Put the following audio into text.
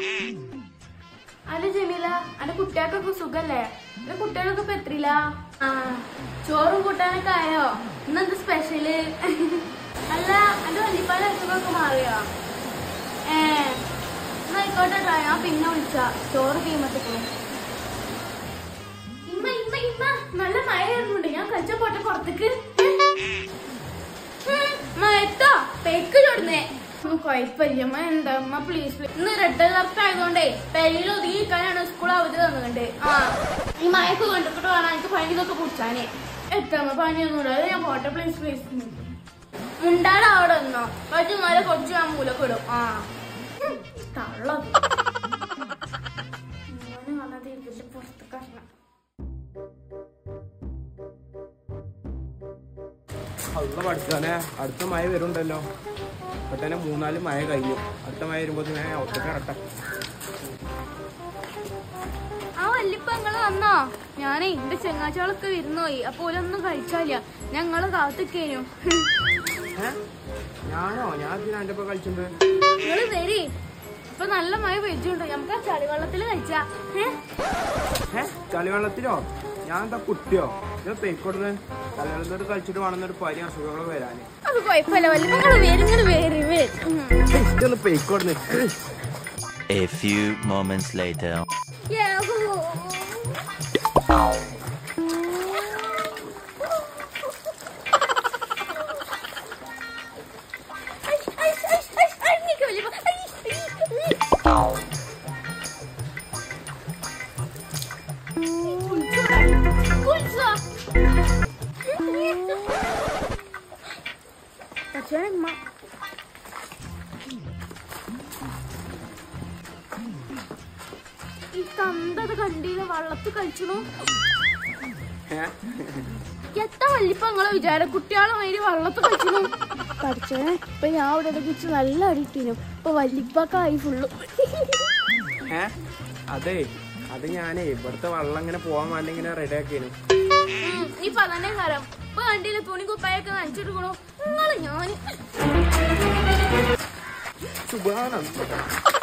അല്ല ജമീല, അന്റെ കുട്ടികൾക്കൊക്കെ സുഖല്ലേ? എന്റെ കുട്ടികളൊക്കെ ഇപ്പൊ എത്രയില്ല? ചോറും കൂട്ടാനൊക്കെ ആയോ? ഇന്നെന്ത് സ്പെഷ്യല്? അല്ല, എന്റെ വല്യപ്പാന്റെ അസുഖമൊക്കെ മാറിയോ? എന്നായിക്കോട്ടെ, ഞാൻ പിന്നെ വിളിച്ച ചോറ് തീമത്തിക്കോ. ഇമ്മ ഇമ്മ ഇമ്മ നല്ല മഴ വരുന്നുണ്ട്, ഞാൻ കളിച്ച പോട്ടെ പുറത്തേക്ക്. എത്തോ പെക്ക് ചൊടുന്നേ. കൊഴപ്പില്ലമ്മ, എന്താ അമ്മ പ്ലീസ് പ്ലീസ്. ഇന്ന് റെഡ് അലർട്ട് ആയതുകൊണ്ടേ പെരയിൽ ഒതുങ്ങിക്കാനാണ് സ്കൂൾ അവധി തന്നുകൊണ്ട്. ഈ മയക്ക് കൊണ്ടിട്ട് വേണം എനിക്ക് പനിതൊക്കെ കുടിച്ചാനേ. എത്തമ്മ പനിയൊന്നുമില്ല, അത് ഞാൻ പോട്ടെ പ്ലീസ് പ്ലീസ്. മുണ്ടാടെ അവിടെ നിന്നോ, കുറച്ച് നേരം കൊച്ചു ഞാൻ മൂലൊക്കെ ഇടും. തള്ളത് പുറത്ത് കഷ്ണം. പഠിച്ചാനെ അടുത്ത മഴ വരുന്നുണ്ടല്ലോ. ഇപ്പൊ തന്നെ 3-4 മഴ കഴിഞ്ഞു. അടുത്ത മഴ വരുമ്പോ ഞാൻ ഒറ്റക്ക് ഇറട്ടെ. ആ വല്യപ്പ നിങ്ങള് വന്നോ? ഞാനേ എന്റെ ചെങ്ങാച്ചാളൊക്കെ വിരുന്നുപോയി, അപ്പൊ ഓലൊന്നും കഴിച്ചാല. ഞങ്ങള് കാത്തിക്കേനു. ഞാനോ? ഞാൻ എന്റെ ഒപ്പം കളിച്ചിട്ടുണ്ട്. നിങ്ങള് വരി, ഇപ്പൊ നല്ല മഴ പെയ്യുണ്ട്. നമുക്ക് ആ ചളിവെള്ളത്തില് കഴിച്ചാ. ചളിവെള്ളത്തിലോ? ഞാൻ എന്താ കുട്ടിയോ? ഞാൻ പെയ്ക്കൊടുന്ന് ചളിവെള്ളത്തോട് കളിച്ചിട്ട് വേണമെന്നൊരു പനി അസുഖങ്ങൾ വരാന്. അത് കുഴപ്പമില്ല വല്യപ്പ, നിങ്ങള് വേറി പെയ്ക്കൊടുന്ന്. A few moments later. ഈ തന്തത് കണ്ടീല വള്ളത്ത് കളിച്ചണു. എത്ര വല്യപ്പ നിങ്ങളെ വിചാരം? കുട്ടികളെ മാതിരി വള്ളത്ത് കളിച്ചണു. പഠിച്ചേ, ഇപ്പൊ ഞാൻ അവിടെ ഇടകിച്ച് നല്ല അടിയിട്ടിനും. ഇപ്പൊ വല്യപ്പായി ഫുള്ളു. അതെ, അത് ഞാനേ ഇവിടുത്തെ വെള്ളം ഇങ്ങനെ പോവാൻ വേണ്ടി ഇങ്ങനെ റെഡി ആക്കിനു. ഇപ്പൊ അതന്നെ കാരം. ഇപ്പൊ കണ്ടില്ല തുണി കുപ്പായൊക്കെ നനച്ചിട്ടുക്കണു. നിങ്ങള് ഞാൻ സുബാന